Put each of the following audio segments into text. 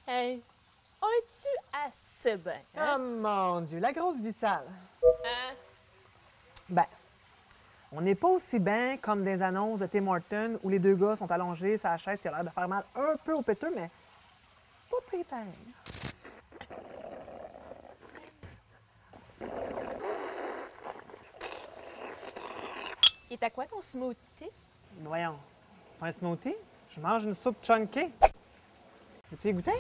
Hey, es-tu assez bien? Hein? Oh mon Dieu, la grosse vissale. Hein? Ben, on n'est pas aussi bien comme des annonces de Tim Hortons où les deux gars sont allongés sur la chaise qui a l'air de faire mal un peu au péteux, mais pas pire pareil. Il est à quoi ton smoothie? Voyons, c'est pas un smoothie? Je mange une soupe chunky. Veux-tu y goûter?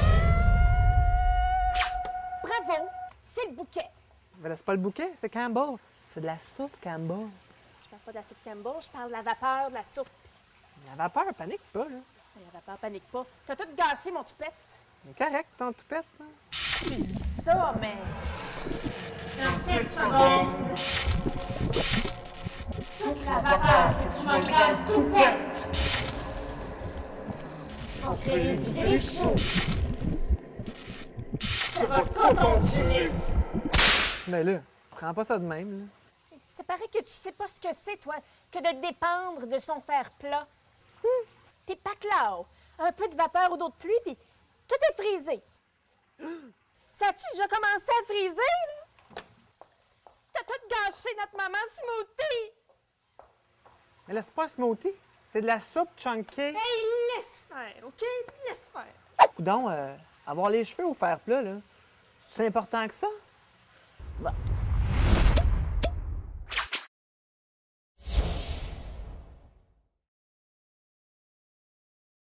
Bravo! C'est le bouquet! Ben là, c'est pas le bouquet, c'est Campbell. C'est de la soupe Campbell. Je parle pas de la soupe Campbell, je parle de la vapeur de la soupe. La vapeur, panique pas, là. La vapeur, panique pas. T'as tout gâché, mon toupette. C'est correct, ton toupette, là. Tu dis ça, mais... Dans quelques secondes, toute la vapeur que tu m'as grande toupette en crédit Richaud. Ça va tout continuer. Ben là, prends pas ça de même, là. Ça paraît que tu sais pas ce que c'est, toi, que de dépendre de son fer plat. T'es paclao. Un peu de vapeur ou d'eau de pluie, puis tout est frisé. Ça a-tu déjà commencé à friser, là? T'as tout gâché notre maman smoothie! Mais là, c'est pas un smoothie, c'est de la soupe chunky. Hey, laisse faire, OK? Laisse faire. Coudon, avoir les cheveux au fer plat, là, c'est important que ça?